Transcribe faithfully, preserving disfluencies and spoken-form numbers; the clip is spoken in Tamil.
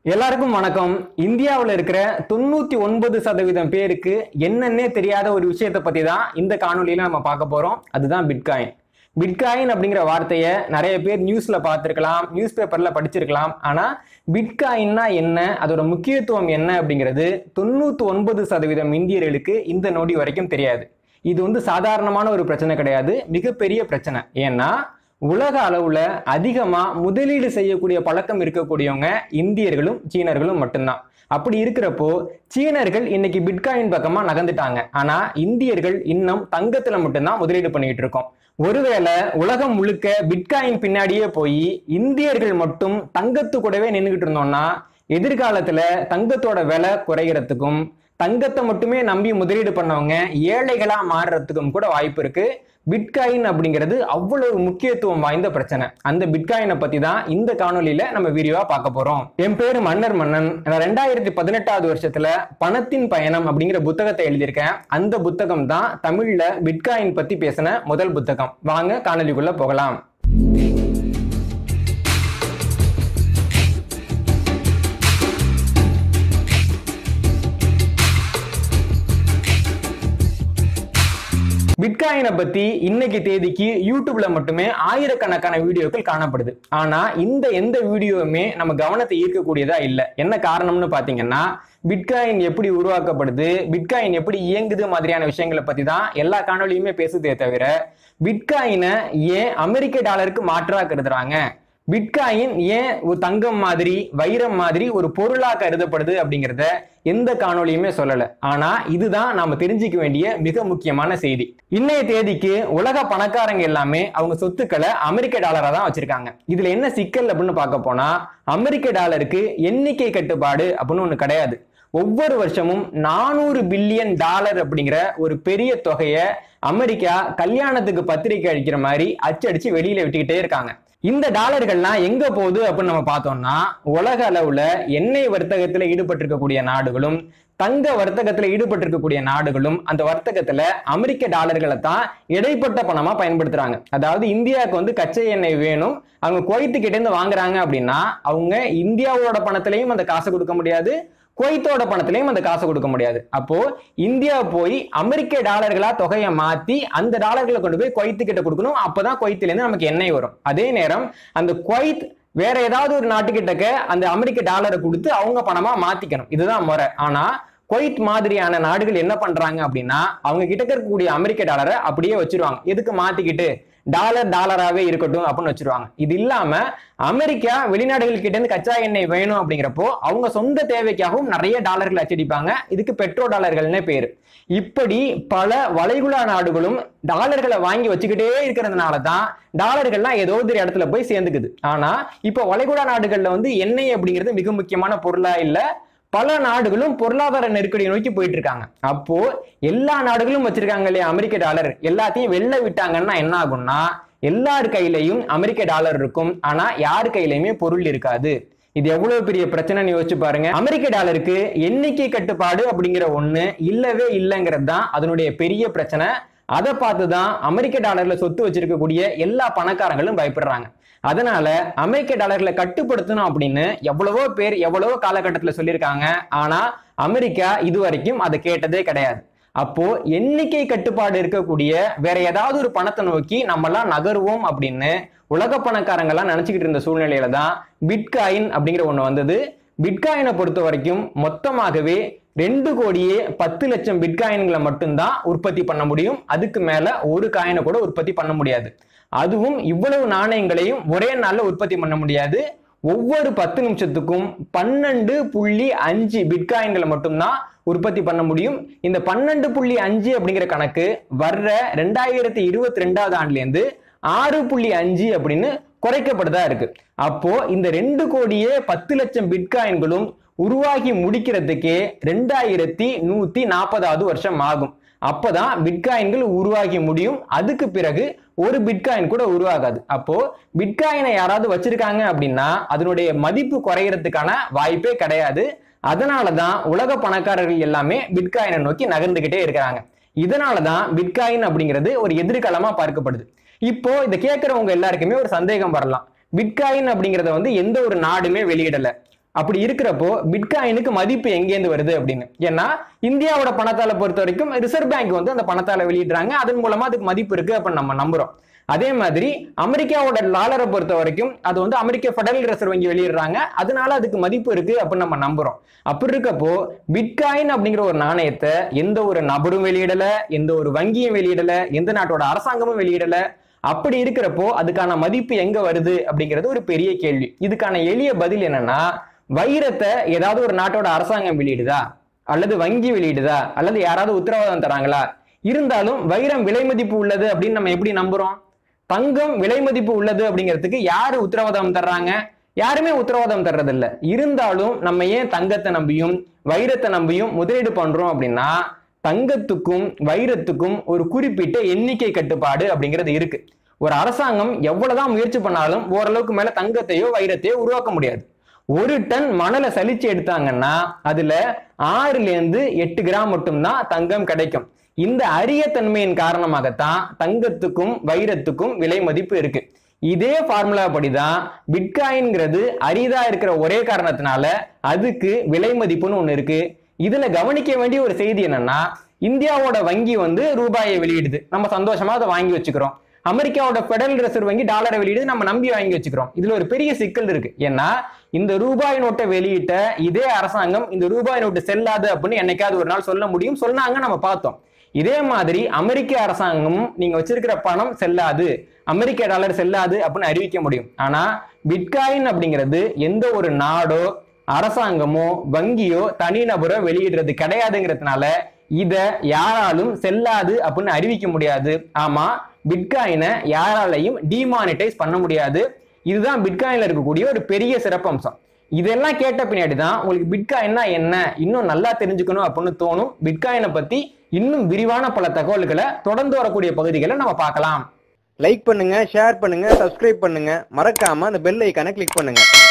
எல்லாருக்கும் வணக்கம். இந்தியாவில் இருக்கிற தொண்ணூத்தி ஒன்பது சதவீதம் பேருக்கு என்னன்னே தெரியாத ஒரு விஷயத்தை பத்தி தான் இந்த காணொலியில நம்ம பார்க்க போறோம். அதுதான் பிட்காயின். பிட்காயின் அப்படிங்கிற வார்த்தையை நிறைய பேர் நியூஸ்ல பார்த்திருக்கலாம், நியூஸ் பேப்பர்ல படிச்சிருக்கலாம். ஆனா பிட்காயின்னா என்ன, அதோட முக்கியத்துவம் என்ன அப்படிங்கிறது தொண்ணூத்தி ஒன்பது சதவீதம் இந்தியர்களுக்கு இந்த நொடி வரைக்கும் தெரியாது. இது வந்து சாதாரணமான ஒரு பிரச்சனை கிடையாது, மிகப்பெரிய பிரச்சனை. ஏன்னா உலக அளவுல அதிகமா முதலீடு செய்யக்கூடிய பழக்கம் இருக்கக்கூடியவங்க இந்தியர்களும் சீனர்களும் மட்டும்தான். அப்படி இருக்கிறப்போ சீனர்கள் இன்னைக்கு பிட்காயின் பக்கமா நகர்ந்துட்டாங்க. ஆனா இந்தியர்கள் இன்னும் தங்கத்துல மட்டும்தான் முதலீடு பண்ணிட்டு இருக்கோம். ஒருவேளை உலகம் முழுக்க பிட்காயின் பின்னாடியே போய் இந்தியர்கள் மட்டும் தங்கத்து கூடவே நின்றுகிட்டு இருந்தோம்னா எதிர்காலத்துல தங்கத்தோட விலை குறைகிறதுக்கும் தங்கத்தை மட்டுமே நம்பி முதலீடு பண்ணவங்க ஏழைகளா மாறுறதுக்கும் கூட வாய்ப்பு இருக்கு. பிட்காயின் அப்படிங்கிறது அவ்வளவு முக்கியத்துவம் வாய்ந்த பிரச்சனை. அந்த பிட்காயினை பத்தி தான் இந்த காணொலியில நம்ம வீடியோவா பார்க்க போறோம். என் பேரு மன்னர்மன்னன். நான் ரெண்டாயிரத்தி பதினெட்டாவது வருஷத்துல பணத்தின் பயணம் அப்படிங்கிற புத்தகத்தை எழுதியிருக்கேன். அந்த புத்தகம் தான் தமிழ்ல பிட்காயின் பத்தி பேசின முதல் புத்தகம். வாங்க காணொலிக்குள்ள போகலாம். பிட்காயினை பத்தி இன்னைக்கு தேதிக்கு யூடியூப்ல மட்டுமே ஆயிரக்கணக்கான வீடியோக்கள் காணப்படுது. ஆனா இந்த எந்த வீடியோவுமே நம்ம கவனத்தை ஈர்க்கக்கூடியதா இல்லை. என்ன காரணம்னு பாத்தீங்கன்னா, பிட்காயின் எப்படி உருவாக்கப்படுது, பிட்காயின் எப்படி இயங்குது மாதிரியான விஷயங்களை பத்தி தான் எல்லா காணொலியுமே பேசுதே தவிர பிட்காயினை ஏன் அமெரிக்க டாலருக்கு மாற்றா கருதுறாங்க, பிட்காயின் ஏன் ஒரு தங்கம் மாதிரி வைரம் மாதிரி ஒரு பொருளா கருதப்படுது அப்படிங்கிறத எந்த காணொலியுமே சொல்லல. ஆனா இதுதான் நாம தெரிஞ்சுக்க வேண்டிய மிக முக்கியமான செய்தி. இன்னைய தேதிக்கு உலக பணக்காரங்க எல்லாமே அவங்க சொத்துக்களை அமெரிக்க டாலரா தான் வச்சிருக்காங்க. இதுல என்ன சிக்கல் அப்படின்னு பார்க்க போனா, அமெரிக்க டாலருக்கு எண்ணிக்கை கட்டுப்பாடு அப்படின்னு ஒண்ணு கிடையாது. ஒவ்வொரு வருஷமும் நானூறு பில்லியன் டாலர் அப்படிங்கிற ஒரு பெரிய தொகையை அமெரிக்கா கல்யாணத்துக்கு பத்திரிக்கை அடிக்கிற மாதிரி அச்சடிச்சு வெளியில விட்டுக்கிட்டே இருக்காங்க. இந்த டாலர்கள்லாம் எங்க போகுது அப்படின்னு நம்ம பார்த்தோம்னா, உலக அளவுல எண்ணெய் வர்த்தகத்துல ஈடுபட்டிருக்கக்கூடிய நாடுகளும் தங்க வர்த்தகத்துல ஈடுபட்டிருக்கக்கூடிய நாடுகளும் அந்த வர்த்தகத்துல அமெரிக்க டாலர்களை தான் இடைப்பட்ட பணமா பயன்படுத்துறாங்க. அதாவது இந்தியாவுக்கு வந்து கச்சை எண்ணெய் வேணும், அவங்க குவைத்து கிட்ட இருந்து வாங்குறாங்க அப்படின்னா அவங்க இந்தியாவோட பணத்திலையும் அந்த காசை கொடுக்க முடியாது, குவைத்தோட பணத்திலையும் அந்த காசை கொடுக்க முடியாது. அப்போ இந்தியா போய் அமெரிக்க டாலர்களா தொகையை மாத்தி அந்த டாலர்களை கொண்டு போய் குவைத்து கிட்ட கொடுக்கணும். அப்பதான் குவைத்துல இருந்து நமக்கு எண்ணெய் வரும். அதே நேரம் அந்த குவைத் வேற ஏதாவது ஒரு நாட்டுக்கிட்டக்க அந்த அமெரிக்க டாலரை கொடுத்து அவங்க பணமா மாத்திக்கணும். இதுதான் முறை. ஆனா குவைத் மாதிரியான நாடுகள் என்ன பண்றாங்க அப்படின்னா, அவங்க கிட்ட இருக்கக்கூடிய அமெரிக்க டாலரை அப்படியே வச்சிருவாங்க. எதுக்கு மாத்திக்கிட்டு, டாலர் டாலராகவே இருக்கட்டும் அப்படின்னு வச்சிருவாங்க. இது இல்லாம அமெரிக்கா வெளிநாடுகள் கிட்ட இருந்து கச்சா எண்ணெய் வேணும் அப்படிங்கிறப்போ அவங்க சொந்த தேவைக்காகவும் நிறைய டாலர்கள் அச்சடிப்பாங்க. இதுக்கு பெட்ரோ டாலர்கள்னே பேரு. இப்படி பல வளைகுடா நாடுகளும் டாலர்களை வாங்கி வச்சுக்கிட்டே இருக்கிறதுனால தான் டாலர்கள்லாம் ஏதோ ஒரு இடத்துல போய் சேர்ந்துக்குது. ஆனா இப்ப வளைகுடா நாடுகள்ல வந்து எண்ணெய் அப்படிங்கிறது மிக முக்கியமான பொருளா இல்ல, பல நாடுகளும் பொருளாதார நெருக்கடியை நோக்கி போயிட்டு இருக்காங்க. அப்போ எல்லா நாடுகளும் வச்சிருக்காங்க இல்லையா அமெரிக்க டாலர், எல்லாத்தையும் வெளில விட்டாங்கன்னா என்ன ஆகும்னா, எல்லார் கையிலையும் அமெரிக்க டாலர் இருக்கும், ஆனா யார் கையிலையுமே பொருள் இருக்காது. இது எவ்வளவு பெரிய பிரச்சனைன்னு யோசிச்சு பாருங்க. அமெரிக்க டாலருக்கு எண்ணிக்கை கட்டுப்பாடு அப்படிங்கிற ஒண்ணு இல்லவே இல்லைங்கிறது தான் அதனுடைய பெரிய பிரச்சனை. அதை பார்த்துதான் அமெரிக்க டாலர்ல சொத்து வச்சிருக்கக்கூடிய எல்லா பணக்காரங்களும் பயப்படுறாங்க. அதனால அமெரிக்க டாலர்களை கட்டுப்படுத்தணும் அப்படின்னு எவ்வளவோ பேர் எவ்வளவோ காலகட்டத்துல சொல்லியிருக்காங்க. ஆனா அமெரிக்கா இதுவரைக்கும் அதை கேட்டதே கிடையாது. அப்போ எண்ணிக்கை கட்டுப்பாடு இருக்கக்கூடிய வேற ஏதாவது ஒரு பணத்தை நோக்கி நம்ம எல்லாம் நகருவோம் அப்படின்னு உலக பணக்காரங்கெல்லாம் நினைச்சுக்கிட்டு இருந்த சூழ்நிலையில தான் பிட்காயின் அப்படிங்கிற ஒண்ணு வந்தது. பிட்காயினை பொறுத்த வரைக்கும் மொத்தமாகவே ரெண்டு கோடியே பத்து லட்சம் பிட்காயின்களை மட்டும்தான் உற்பத்தி பண்ண முடியும். அதுக்கு மேல ஒரு காயினை கூட உற்பத்தி பண்ண முடியாது. அதுவும் இவ்வளவு நாணயங்களையும் ஒரே நாள்ல உற்பத்தி பண்ண முடியாது. ஒவ்வொரு பத்து நிமிஷத்துக்கும் பன்னெண்டு புள்ளி அஞ்சு பிட்காயின்களை மட்டும்தான் உற்பத்தி பண்ண முடியும். இந்த பன்னெண்டு புள்ளி அஞ்சு அப்படிங்கிற கணக்கு வர்ற ரெண்டாயிரத்தி இருபத்தி ரெண்டாவது ஆண்டுல இருந்து ஆறு புள்ளி அஞ்சு அப்படின்னு குறைக்கப்படுதா இருக்கு. அப்போ இந்த ரெண்டு கோடியே பத்து லட்சம் பிட்காயின்களும் உருவாகி முடிக்கிறதுக்கே ரெண்டாயிரத்தி நூத்தி நாற்பதாவது வருஷம் ஆகும். அப்பதான் பிட்காயின்கள் உருவாகி முடியும். அதுக்கு பிறகு ஒரு பிட்காயின் கூட உருவாகாது. அப்போ பிட்காயினை யாராவது வச்சிருக்காங்க அப்படின்னா அதனுடைய மதிப்பு குறையறதுக்கான வாய்ப்பே கிடையாது. அதனாலதான் உலக பணக்காரர்கள் எல்லாமே பிட்காயினை நோக்கி நகர்ந்துகிட்டே இருக்கிறாங்க. இதனாலதான் பிட்காயின் அப்படிங்கிறது ஒரு எதிர்காலமா பார்க்கப்படுது. இப்போ இதை கேட்கிறவங்க எல்லாருக்குமே ஒரு சந்தேகம் வரலாம், பிட்காயின் அப்படிங்கறத வந்து எந்த ஒரு நாடுமே வெளியிடல, அப்படி இருக்கிறப்போ பிட்காயினுக்கு மதிப்பு எங்கேருந்து வருது அப்படின்னு. ஏன்னா இந்தியாவோட பணத்தால பொறுத்த வரைக்கும் ரிசர்வ் பேங்க் வந்து அந்த பணத்தால வெளியிடுறாங்க, அதன் மூலமா அதுக்கு மதிப்பு இருக்கு அப்படின்னு நம்ம நம்புறோம். அதே மாதிரி அமெரிக்காவோட டாலரை பொறுத்த வரைக்கும் அது வந்து அமெரிக்க ஃபெடரல் ரிசர்வ் வங்கி வெளியிடுறாங்க, அதனால அதுக்கு மதிப்பு இருக்கு அப்படின்னு நம்ம நம்புறோம். அப்படி இருக்கப்போ பிட்காயின் அப்படிங்கிற ஒரு நாணயத்தை எந்த ஒரு நபரும் வெளியிடல, எந்த ஒரு வங்கியும் வெளியிடல, எந்த நாட்டோட அரசாங்கமும் வெளியிடல. அப்படி இருக்கிறப்போ அதுக்கான மதிப்பு எங்க வருது அப்படிங்கிறது ஒரு பெரிய கேள்வி. இதுக்கான எளிய பதில் என்னன்னா, வைரத்தை ஏதாவது ஒரு நாட்டோட அரசாங்கம் வெளியிடுதா, அல்லது வங்கி வெளியிடுதா, அல்லது யாராவது உத்தரவாதம் தராங்களா? இருந்தாலும் வைரம் விலை மதிப்பு உள்ளது அப்படின்னு நம்ம எப்படி நம்புறோம்? தங்கம் விலை மதிப்பு உள்ளது அப்படிங்கிறதுக்கு யாரு உத்தரவாதம் தர்றாங்க? யாருமே உத்தரவாதம் தர்றதில்ல. இருந்தாலும் நம்ம ஏன் தங்கத்தை நம்பியும் வைரத்தை நம்பியும் முதலீடு பண்றோம் அப்படின்னா, தங்கத்துக்கும் வைரத்துக்கும் ஒரு குறிப்பிட்ட எண்ணிக்கை கட்டுப்பாடு அப்படிங்கிறது இருக்கு. ஒரு அரசாங்கம் எவ்வளவுதான் முயற்சி பண்ணாலும் ஓரளவுக்கு மேல தங்கத்தையோ வைரத்தையோ உருவாக்க முடியாது. ஒரு டன் மணலை சலிச்சு எடுத்தாங்கன்னா அதுல ஆறுல இருந்து எட்டு கிராம் மட்டும்தான் தங்கம் கிடைக்கும். இந்த அரிய தன்மையின் காரணமாகத்தான் தங்கத்துக்கும் வைரத்துக்கும் விலை மதிப்பு இருக்கு. இதே ஃபார்முலா படிதான் பிட்காயின்ங்கிறது அரிதா இருக்கிற ஒரே காரணத்தினால அதுக்கு விலை மதிப்புன்னு ஒண்ணு இருக்கு. இதுல கவனிக்க வேண்டிய ஒரு செய்தி என்னன்னா, இந்தியாவோட வங்கி வந்து ரூபாயை வெளியிடுது, நம்ம சந்தோஷமா அதை வாங்கி வச்சுக்கிறோம். அமெரிக்காவோட ஃபெடரல் ரிசர்வ் வங்கி டாலரை வெளியிடுது, நம்ம நம்பி வாங்கி வச்சுக்கிறோம். இதுல ஒரு பெரிய சிக்கல் இருக்கு. ஏன்னா இந்த ரூபாய் நோட்டை வெளியிட்ட இதே அரசாங்கம் இந்த ரூபாய் நோட்டு செல்லாது அப்படின்னு என்னைக்காவது ஒரு நாள் சொல்ல முடியும், சொன்னாங்க, நம்ம பார்த்தோம். இதே மாதிரி அமெரிக்க அரசாங்கமும் நீங்க வச்சிருக்கிற பணம் செல்லாது, அமெரிக்க டாலர் செல்லாது அப்படின்னு அறிவிக்க முடியும். ஆனா பிட்காயின் அப்படிங்கிறது எந்த ஒரு நாடோ அரசாங்கமோ வங்கியோ தனிநபரோ வெளியிடுறது கிடையாதுங்கிறதுனால இத யாராலும் செல்லாது அப்படின்னு அறிவிக்க முடியாது. ஆமா, பிட்காயினை யாராலையும் டிமானிட்டைஸ் பண்ண முடியாது. இதுதான் பிட்காயின்ல இருக்கக்கூடிய ஒரு பெரிய சிறப்பம்சம். இதெல்லாம் கேட்ட பின்னாடி தான் உங்களுக்கு பிட்காயின்னா என்ன இன்னும் நல்லா தெரிஞ்சுக்கணும் அப்படின்னு தோணும். பிட்காயினை பத்தி இன்னும் விரிவான பல தகவல்களை தொடர்ந்து வரக்கூடிய பகுதிகளை நம்ம பார்க்கலாம். லைக் பண்ணுங்க, ஷேர் பண்ணுங்க, சப்ஸ்கிரைப் பண்ணுங்க, மறக்காம அந்த பெல் ஐகானை கிளிக் பண்ணுங்க.